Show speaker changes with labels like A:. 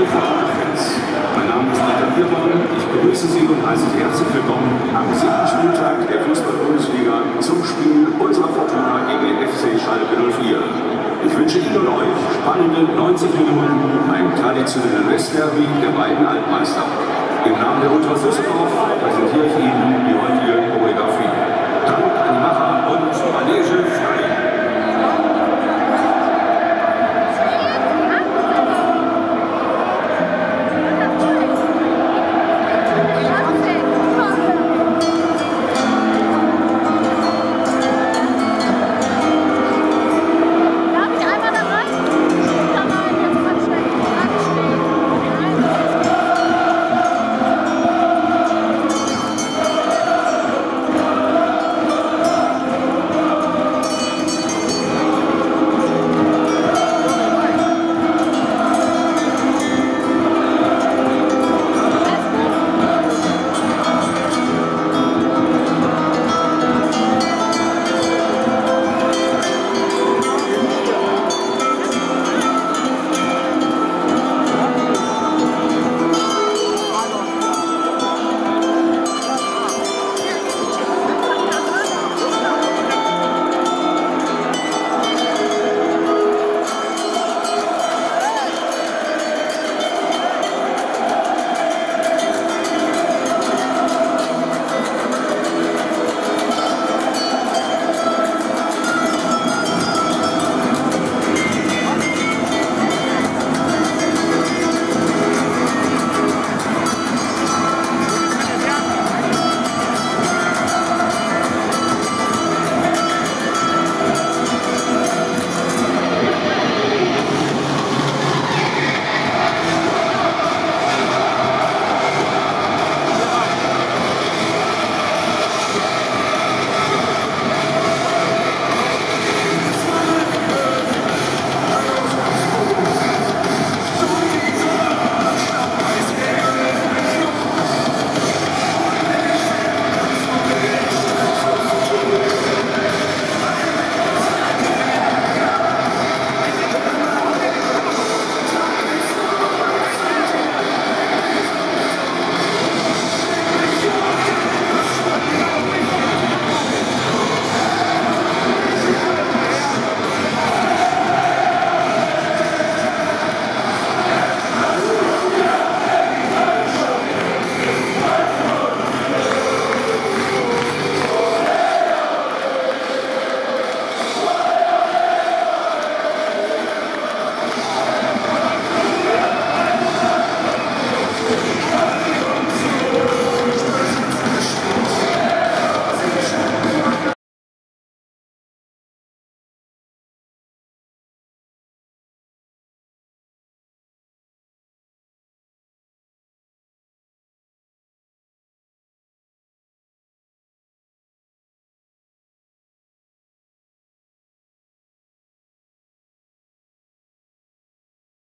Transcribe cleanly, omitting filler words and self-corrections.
A: Liebe Fortuna-Fans, mein Name ist Dieter Biermann. Ich begrüße Sie und heiße Sie herzlich willkommen am 7. Spieltag der Fußball-Bundesliga zum Spiel unserer Fortuna gegen den FC Schalke 04. Ich wünsche Ihnen und euch spannende 90 Minuten, ein traditionelles Westderby der beiden Altmeister. Im Namen der Ultras Düsseldorf präsentiere ich Ihnen die heutige Choreografie. Dank an die Macher und Manege